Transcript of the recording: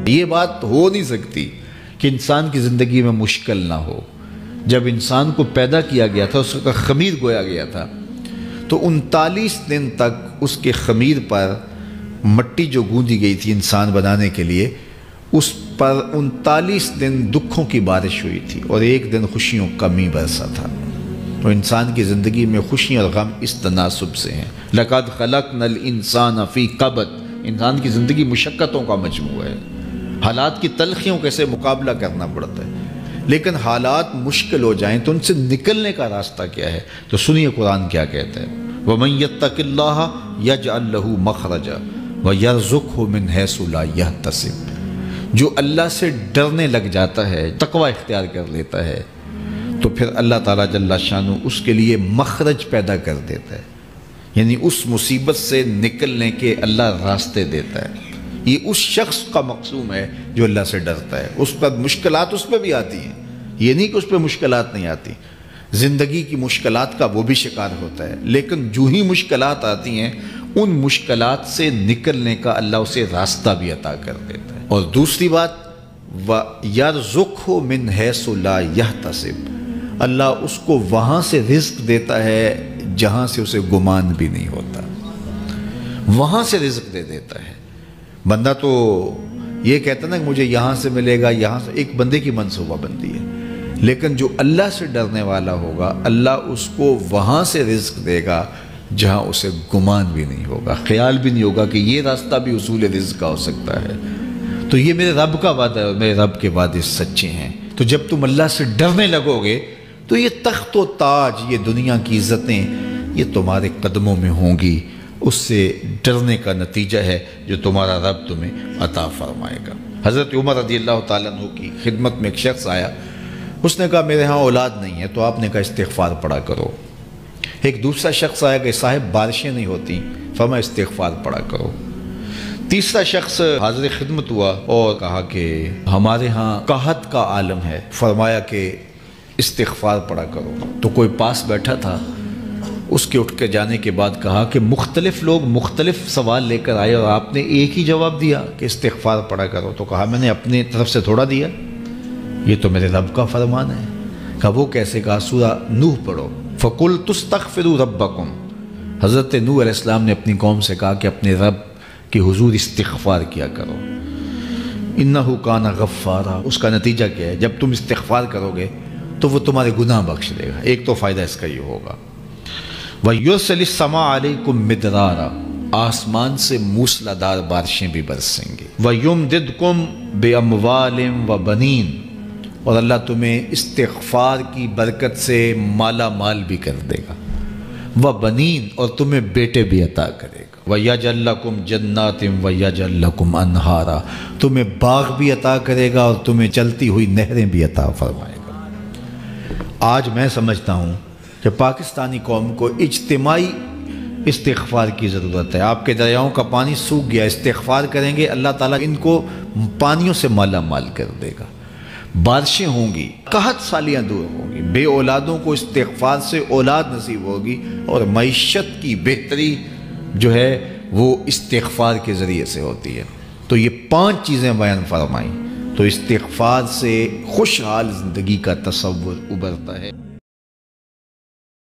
یہ بات ہو نہیں سکتی کہ انسان کی زندگی میں مشکل نہ ہو۔ جب انسان کو پیدا کیا گیا تھا، اس کا خمیر گویا گیا تھا، تو 39 دن تک اس کے خمیر پر مٹی جو گوندی گئی تھی انسان بنانے کے لیے، اس پر 39 دن دکھوں کی بارش ہوئی تھی اور ایک دن خوشیوں کا میਂہ برسا تھا۔ تو انسان کی زندگی میں خوشیاں اور غم اس تناسب سے ہیں۔ لَقَدْ خَلَقْنَا الْإِنسَانَ فِي قَبْضٍ۔ انسان کی زندگی مشقتوں کا مجموعہ ہے، حالات کی تلخیوں کے سے مقابلہ کرنا پڑتا ہے، لیکن حالات مشکل ہو جائیں تو ان سے نکلنے کا راستہ کیا ہے؟ تو سنیے قرآن کیا کہتا ہے، وَمَن يَتَّقِ اللَّهَ يَجْعَل لَّهُ مَخْرَجًا وَيَرْزُقْهُ مِنْ حَيْثُ لَا يَحْتَسِبُ۔ جو اللہ سے ڈرنے لگ جاتا ہے، تقوی اختیار کر لیتا ہے، تو پھر اللہ تعالیٰ جل شانہ اس کے لیے مخرج پیدا کر دیتا ہے، یعنی اس مصیبت سے نکلنے کے اللہ راستے دیتا ہے۔ یہ اس شخص کا مقصوم ہے جو اللہ سے ڈرتا ہے۔ اس پر مشکلات اس پہ بھی آتی ہیں، یہ نہیں کہ اس پہ مشکلات نہیں آتی، زندگی کی مشکلات کا وہ بھی شکار ہوتا ہے، لیکن جو ہی مشکلات آتی ہیں ان مشکلات سے نکلنے کا اللہ اسے راستہ بھی عطا کر دیتا ہے۔ اور دوسری بات، وَيَرْزُقْهُ مِنْ حَيْثُ لَا يَحْتَسِبُ۔ اللہ اس کو وہاں سے رزق دیتا ہے جہاں سے اسے گمان بھی نہیں ہوتا، وہاں سے رزق دے دیتا ہے۔ بندہ تو یہ کہتا نا کہ مجھے یہاں سے ملے گا، یہاں سے، ایک بندے کی منصوبہ بندی ہے، لیکن جو اللہ سے ڈرنے والا ہوگا اللہ اس کو وہاں سے رزق دے گا جہاں اسے گمان بھی نہیں ہوگا، خیال بھی نہیں ہوگا کہ یہ راستہ بھی حصول رزق کا ہو سکتا ہے۔ تو یہ میرے رب کا وعدہ ہے اور میرے رب کے وعدے سچے ہیں۔ تو جب تم اللہ سے ڈرنے لگو گے تو یہ تخت و تاج، یہ دنیا کی عزتیں، یہ تمہارے قدموں میں ہوں گی۔ اس سے ڈرنے کا نتیجہ ہے جو تمہارا رب تمہیں عطا فرمائے گا۔ حضرت عمر رضی اللہ تعالیٰ عنہ کی خدمت میں ایک شخص آیا، اس نے کہا میرے ہاں اولاد نہیں ہے، تو آپ نے کہا استغفار پڑھا کرو۔ ایک دوسرا شخص آیا کہ صاحب بارشیں نہیں ہوتی، فرمایا استغفار پڑھا کرو۔ تیسرا شخص حاضر خدمت ہوا اور کہا کہ ہمارے ہاں قحط کا عالم ہے، فرمایا کہ استغفار پڑھا کرو۔ تو کوئی پاس بیٹھا تھا، اس کے اٹھ کے جانے کے بعد کہا کہ مختلف لوگ مختلف سوال لے کر آئے اور آپ نے ایک ہی جواب دیا کہ استغفار پڑھا کرو۔ تو کہا میں نے اپنی طرف سے تھوڑا دیا، یہ تو میرے رب کا فرمان ہے۔ کہا وہ کیسے؟ کہا سورہ نوح پڑھو، فَقُلْتُ اسْتَغْفِرُوا رَبَّكُمْ۔ حضرت نوح علیہ السلام نے اپنی قوم سے کہا کہ اپنے رب کے حضور استغفار کیا کرو، اِنَّهُ كَانَ غَفَّارًا۔ اس کا نتیجہ کیا ہے؟ جب تم استغفار کرو گے تو وہ تمہارے گناہ بخش دے گا۔ ایک تو فائدہ اس کا یہ ہوگا، وَيُرْسِلِ السَّمَاءَ عَلَيْكُمْ مِدْرَارًا۔ آسمان سے موسلادھار بارشیں بھی برسیں گی۔ وَيُمْدِدْكُمْ بِأَمْوَالٍ وَبَنِينَ۔ اور اللہ تمہیں استغفار کی برکت سے مالا مال بھی کر دے گا۔ وَبَنِينَ، اور تمہیں بیٹے بھی عطا کرے گا۔ وَيَجْعَلْ لَكُمْ جَنَّاتٍ وَيَجْعَلْ لَكُمْ أَنْهَارًا۔ تمہیں باغ بھی عطا کرے گا اور تمہیں چلتی ہوئی نہریں بھی عطا فرمائے گا۔ آج میں سمجھتا ہوں کہ پاکستانی قوم کو اجتماعی استغفار کی ضرورت ہے۔ آپ کے دریاؤں کا پانی سوکھ گیا، استغفار کریں گے اللہ تعالیٰ ان کو پانیوں سے مالا مال کر دے گا، بارشیں ہوں گی، قحط سالیاں دور ہوں گی، بے اولادوں کو استغفار سے اولاد نصیب ہوگی، اور معیشت کی بہتری جو ہے وہ استغفار کے ذریعے سے ہوتی ہے۔ تو یہ 5 چیزیں بیان فرمائیں، تو استغفار سے خوشحال زندگی کا تصور ابھرتا ہے۔